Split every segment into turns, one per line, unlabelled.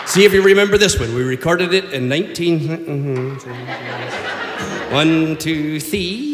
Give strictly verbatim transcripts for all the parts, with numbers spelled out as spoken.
See if you remember this one. We recorded it in nineteen... One, two, three.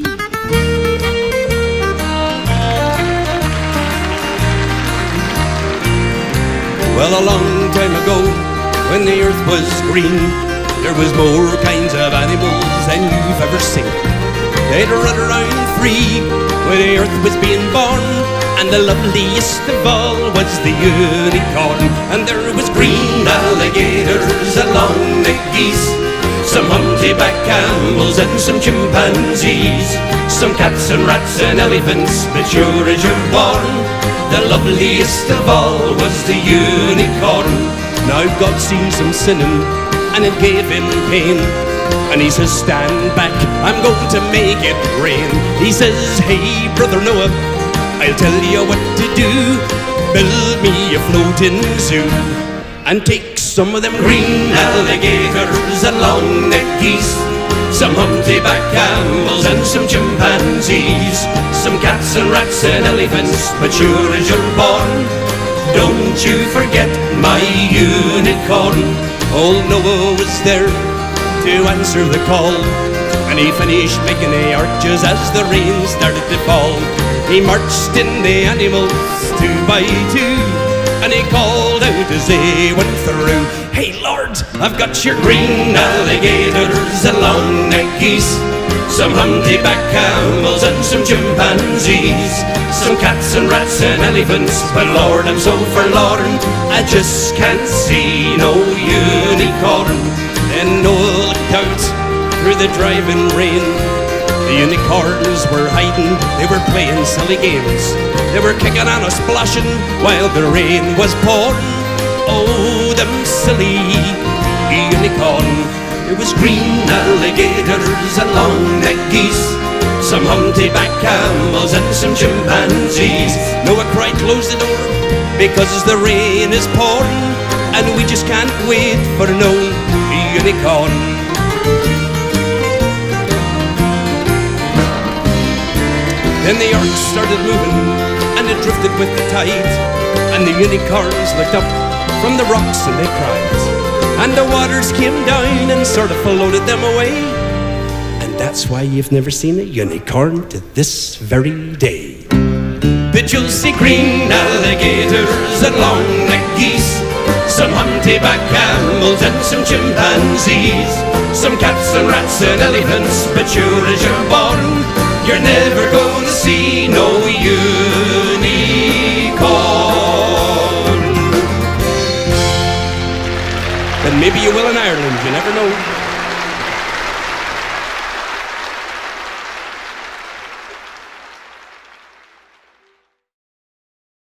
Well, a long time ago, when the earth was green, there was more kinds of animals than you've ever seen. They'd run around free when the earth was being born, and the loveliest of all was the unicorn. And there was green alligators along the geese, some humpty-back camels and some chimpanzees, some cats and rats and elephants, but sure as you're born, the loveliest of all was the unicorn. Now God seen some sinning, and it gave him pain, and he says, stand back, I'm going to make it rain. He says, hey brother Noah, I'll tell you what to do. Build me a floating zoo, and take some of them green alligators along the geese, some humpty-back camels and some chimpanzees, some cats and rats and elephants, but sure as you're born, don't you forget my unicorn. Old Noah was there to answer the call, and he finished making the arches as the rain started to fall. He marched in the animals two by two, and he called out as they went through, hey Lord, I've got your green alligators along the geese, some humpty-back camels and some chimpanzees, some cats and rats and elephants, but Lord, I'm so forlorn, I just can't see no unicorn. Then Noah looked out through the driving rain. The unicorns were hiding, they were playing silly games, they were kicking and a splashing while the rain was pouring. Oh, them silly unicorn. There was green alligators along the geese, some humpty-back camels and some chimpanzees. Noah cried, close the door, because the rain is pouring, and we just can't wait for no unicorn. Then the ark started moving, and it drifted with the tide, and the unicorns looked up from the rocks and they cried, and the waters came down and sort of floated them away. And that's why you've never seen a unicorn to this very day. But you'll see green alligators along the geese, some humpty-back camels and some chimpanzees, some cats and rats and elephants, but sure as you're born, you're never gonna see no unicorn. Then maybe you will in Ireland, you never know.